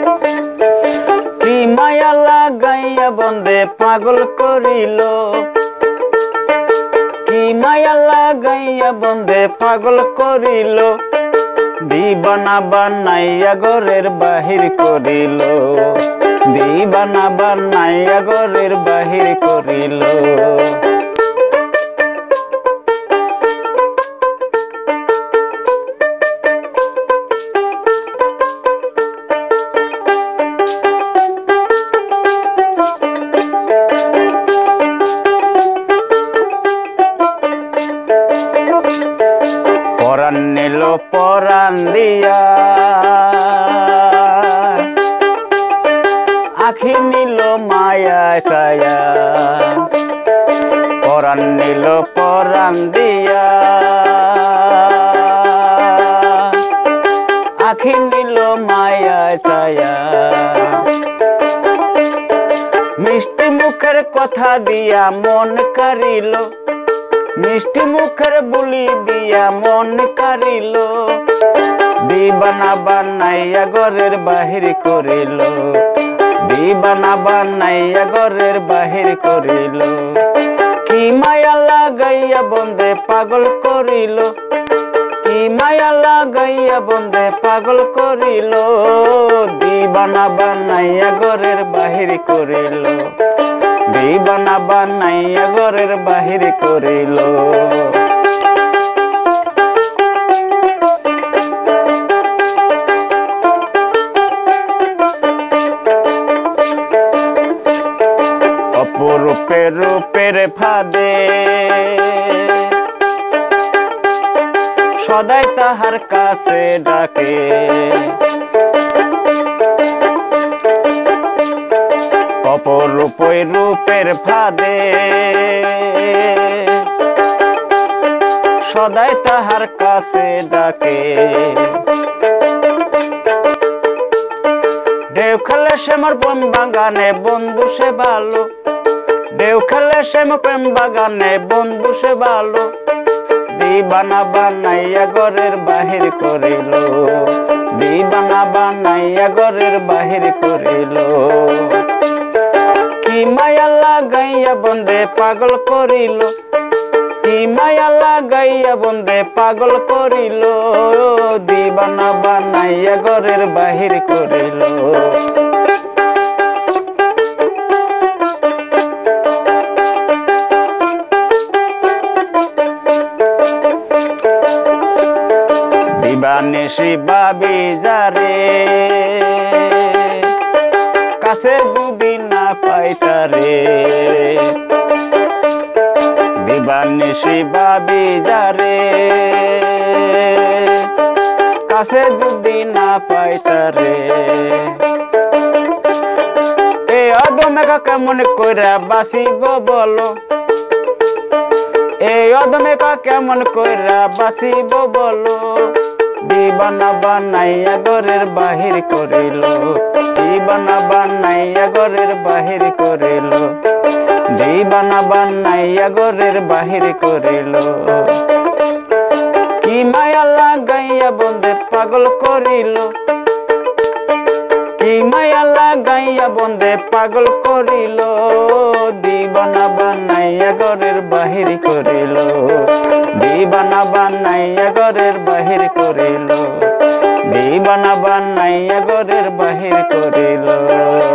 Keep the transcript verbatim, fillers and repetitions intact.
কি মায়া লাগাইয়া বন্দে পাগল করিল, কি মায়া লাগাইয়া বন্দে পাগল করিল, দিবানা বানাইয়া ঘরের বাহির করিল, দিবানা বানাইয়া ঘরের বাহির করিল। পরাণ নিল পরাণ দিয়া, আখি নিল মায়া ছায়া, পরাণ নিল পরাণ দিয়া, আখি নিল মায়া ছায়া। মিষ্টি মুখের কথা দিয়া মন কারিল, মিষ্টি মুখের বুলি দিয়া মন কারিল, দিবানা বানাইয়া ঘরের বাহির করিল, দিবানা বানাইয়া ঘরের বাহির করিল। কি মায়া লাগাইয়া বন্দে পাগল করিল, কি মায়া লাগাইয়া বন্দে পাগল করিল, দিবানা বানাইয়া ঘরের বাহির করিল, দিবানা বানাইয়া ঘরের বাহির করিল। অপরূপে রূপের ফাঁদে সদাই তাহার কাছে ডাকে, অপরূপ রূপের ফাঁদে সদাই তাহার কাছে ডাকে। ঢেউ খেলে সে মোর প্রেম বাগানে বন্ধু সে ভালো, ঢেউ খেলে সে মোর প্রেম বাগানে বন্ধু সে ভালো, দিবানা বানাইয়া ঘরের বাহির করিল, দিবানা বানাইয়া ঘরের বাহির করিল। কি মায়া লাগাইয়া বন্দে পাগল করিল, কি মায়া লাগাইয়া বন্দে পাগল করিল, দিবানা বানাইয়া ঘরের বাহির করিল। দিবানিশি ভাবি যারে, কাছে যদি না পাইতারে, দিবানিশি ভাবি যারে, কাছে যদি না পাইতারে। এই অদমে কেমন কইরা বাঁচিব বলো, এই অদমে কেমন কইরা বাঁচিব বলো, দিবানা বানাইয়া ঘরের বাহির করিল, দিবানা বানাইয়া ঘরের বাহির করিল, দিবানা বানাইয়া ঘরের বাহির করিল। কি মায়া লাগাইয়া বন্দে পাগল করিল, কি মায়া লাগাইয়া বন্দে পাগল করিল, দিবানা বানাইয়া ঘরের বাহির করিল, দিবানা বানাইয়া ঘরের বাহির করিল, দিবানা বানাইয়া ঘরের বাহির করিল।